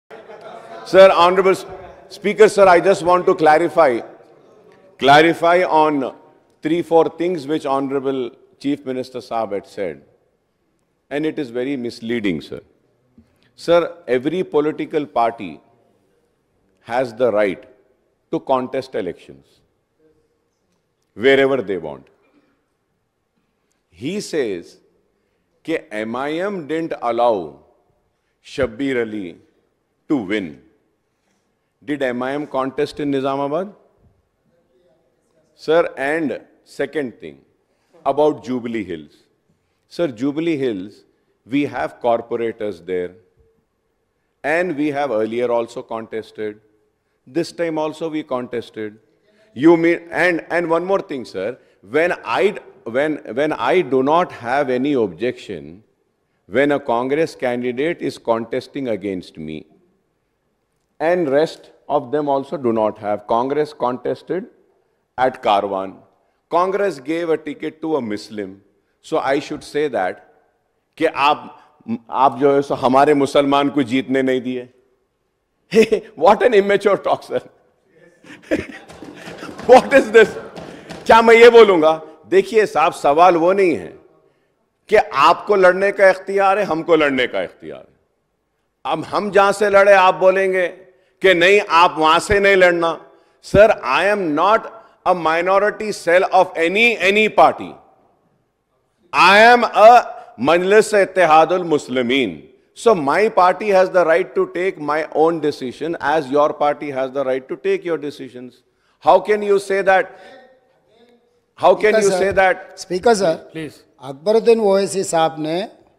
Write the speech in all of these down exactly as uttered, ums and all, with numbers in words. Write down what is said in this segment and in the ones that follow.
Sir, Honorable Speaker, sir, I just want to clarify, clarify on three, four things which Honorable Chief Minister Saab had said. And it is very misleading, sir. Sir, every political party has the right to contest elections wherever they want. He says that M I M didn't allow Shabbir Ali to win. Did M I M contest in Nizamabad? Sir, and second thing about Jubilee Hills. Sir, Jubilee Hills, we have corporators there, and we have earlier also contested. This time also we contested. You mean, and, and one more thing, sir, when I, when, when I do not have any objection, when a Congress candidate is contesting against me, and rest of them also do not have. Congress contested at Karwan. Congress gave a ticket to a Muslim. So I should say that कि आप आप जो है सो हमारे मुसलमान को जीतने नहीं दिए. What an immature talk, sir. What is this? क्या मैं ये बोलूंगा? देखिए साहब, सवाल वो नहीं है कि आपको लड़ने का इख्तियार है, हमको लड़ने का इख्तियार है. अब हम जहां से लड़े आप बोलेंगे कि नहीं, आप वहां से नहीं लड़ना. Sir, I am not a minority cell of any any party. I am a Majlis Ittihadul Muslimin. So my party has the right to take my own decision as your party has the right to take your decisions. How can you say that? How can Speaker you sir, say that? Speaker sir, please. Akbaruddin Owaisi साहब ने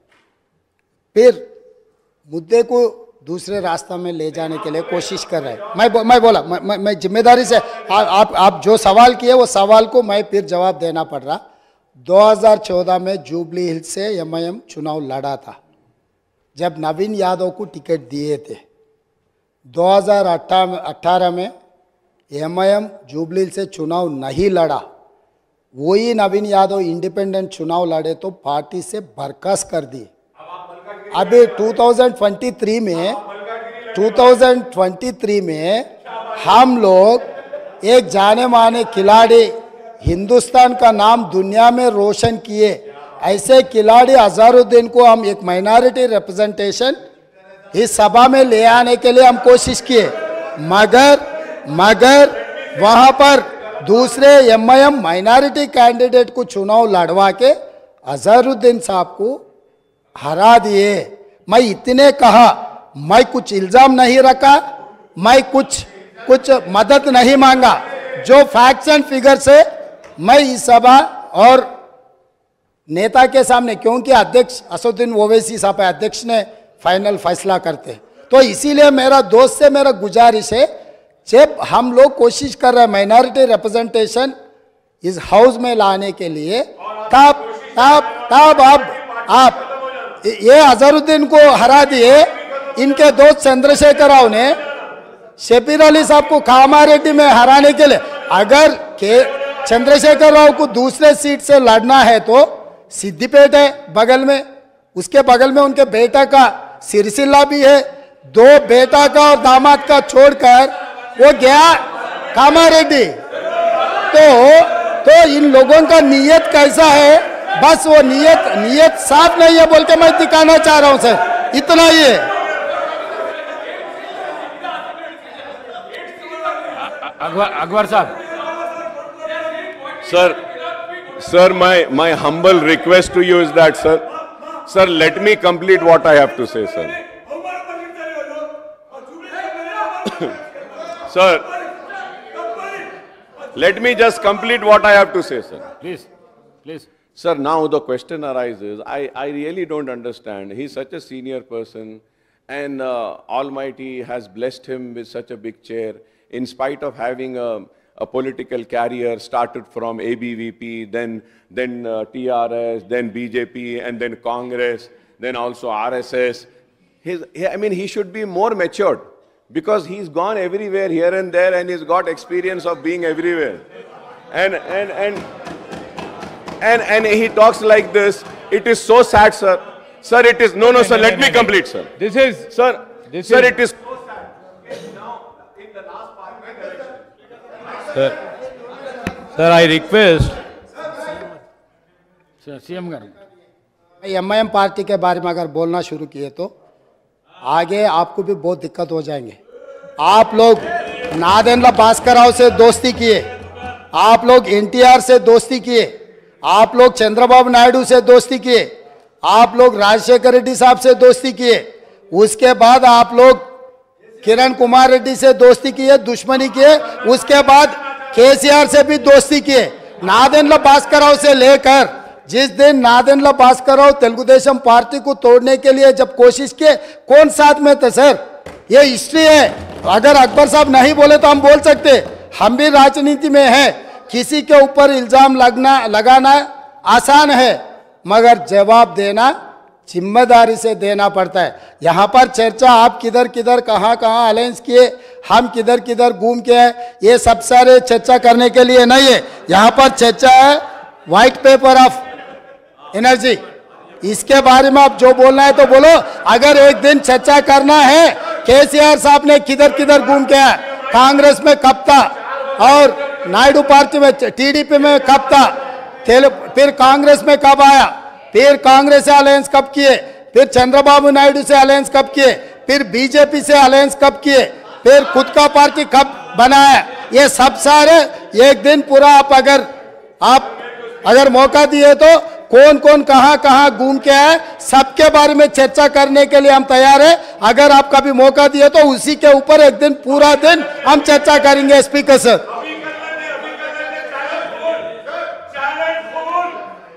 फिर मुद्दे को दूसरे रास्ता में ले जाने के लिए कोशिश कर रहे हैं. मैं मैं बोला मैं, मैं, मैं जिम्मेदारी से आ, आप आप जो सवाल किए वो सवाल को मैं फिर जवाब देना पड़ रहा. दो हज़ार चौदह में जुबली हिल्स से एम आई एम चुनाव लड़ा था जब नवीन यादव को टिकट दिए थे. दो हज़ार अठारह में एम आई एम जुबली हिल्स से चुनाव नहीं लड़ा. वही नवीन यादव इंडिपेंडेंट चुनाव लड़े तो पार्टी से बर्खास्त कर दी. अभी दो हज़ार तेईस में दो हज़ार तेईस में हम लोग एक जाने माने खिलाड़ी, हिंदुस्तान का नाम दुनिया में रोशन किए ऐसे खिलाड़ी अजहरुद्दीन को हम एक माइनॉरिटी रिप्रेजेंटेशन इस सभा में ले आने के लिए हम कोशिश किए. मगर मगर वहां पर दूसरे एम आई एम माइनॉरिटी कैंडिडेट को चुनाव लड़वा के अजहरुद्दीन साहब को हरा दिए. मैं इतने कहा, मैं कुछ इल्जाम नहीं रखा, मैं कुछ कुछ मदद नहीं मांगा. जो फैक्ट्स एंड फिगर से मैं इस सभा और नेता के सामने, क्योंकि अध्यक्ष असदुद्दीन ओवैसी साहब अध्यक्ष ने फाइनल फैसला करते, तो इसीलिए मेरा दोस्त से मेरा गुजारिश है, जब हम लोग कोशिश कर रहे हैं माइनॉरिटी रिप्रेजेंटेशन इस हाउस में लाने के लिए, तब तब तब अब आप ये अजहरुद्दीन को हरा दिए. इनके दोस्त चंद्रशेखर राव ने शब्बीर अली साहब को कामारेड्डी में हराने के लिए, अगर के चंद्रशेखर राव को दूसरे सीट से लड़ना है तो सिद्दीपेट है बगल में, उसके बगल में उनके बेटा का सिरसिल्ला भी है. दो बेटा का और दामाद का छोड़कर वो गया कामारेड्डी. तो तो इन लोगों का नीयत कैसा है, बस वो नीयत नीयत साफ नहीं है बोल के मैं दिखाना चाह रहा हूं सर. इतना ही है. अकबर अकबर साहब. Sir, sir, my, my humble request to you is that, sir, sir, let me complete what I have to say, sir. Sir, let me just complete what I have to say, sir. Please, please. Sir, now the question arises, I, I really don't understand. He's such a senior person, and uh, Almighty has blessed him with such a big chair, in spite of having a a political career, started from A B V P, then, then uh, T R S, then B J P, and then Congress, then also R S S. His, I mean, he should be more matured because he's gone everywhere, here and there, and he's got experience of being everywhere. And, and, and, and, and he talks like this. It is so sad, sir. Sir, it is, no, no, sir, let me complete, sir. This is, Sir, this sir, is, it is so sad. Sir, sir, I request. Sir, CM गाరు M आई M party के बारे में अगर बोलना शुरू किए तो आगे आपको भी बहुत दिक्कत हो जाएंगे। आप लोग नादेंद्र भास्कर राव से दोस्ती किए, आप लोग एन टी आर से दोस्ती किए, आप लोग चंद्रबाबू नायडू से दोस्ती किए, आप लोग राजशेखर रेड्डी साहब से दोस्ती किए, उसके बाद आप लोग किरण कुमार रेड्डी से दोस्ती किए, दुश्मनी किए, उसके बाद के सी आर से भी दोस्ती किए। नादेंद्र भास्कर राव से लेकर जिस दिन नादेंद्र भास्कर राव तेलुगु देशम पार्टी को तोड़ने के लिए जब कोशिश किए, कौन साथ में थे सर? ये हिस्ट्री है। अगर अकबर साहब नहीं बोले तो हम बोल सकते, हम भी राजनीति में हैं। किसी के ऊपर इल्जाम लगना लगाना आसान है, मगर जवाब देना जिम्मेदारी से देना पड़ता है। यहाँ पर चर्चा आप किधर किधर कहाँ कहाँ अलायंस किए, हम किधर किधर घूम के हैं, ये सब सारे चर्चा करने के लिए नहीं है। यहाँ पर चर्चा है व्हाइट पेपर ऑफ एनर्जी, इसके बारे में आप जो बोलना है तो बोलो। अगर एक दिन चर्चा करना है के सी आर साहब ने किधर किधर घूम के आया, कांग्रेस में कब था और नायडू पार्टी में टी डी पी में कब था, फिर कांग्रेस में कब आया, फिर कांग्रेस से अलायंस कब किए, फिर चंद्रबाबू नायडू से अलायंस कब किए, फिर बी जे पी से अलायंस कब किए, फिर खुद का पार्टी कब बनाया, ये सब सारे एक दिन पूरा आप अगर आप अगर मौका दिए तो कौन कौन कहां कहां घूम के आए, सबके बारे में चर्चा करने के लिए हम तैयार है। अगर आप कभी मौका दिए तो उसी के ऊपर एक दिन पूरा दिन हम चर्चा करेंगे। Speaker sir.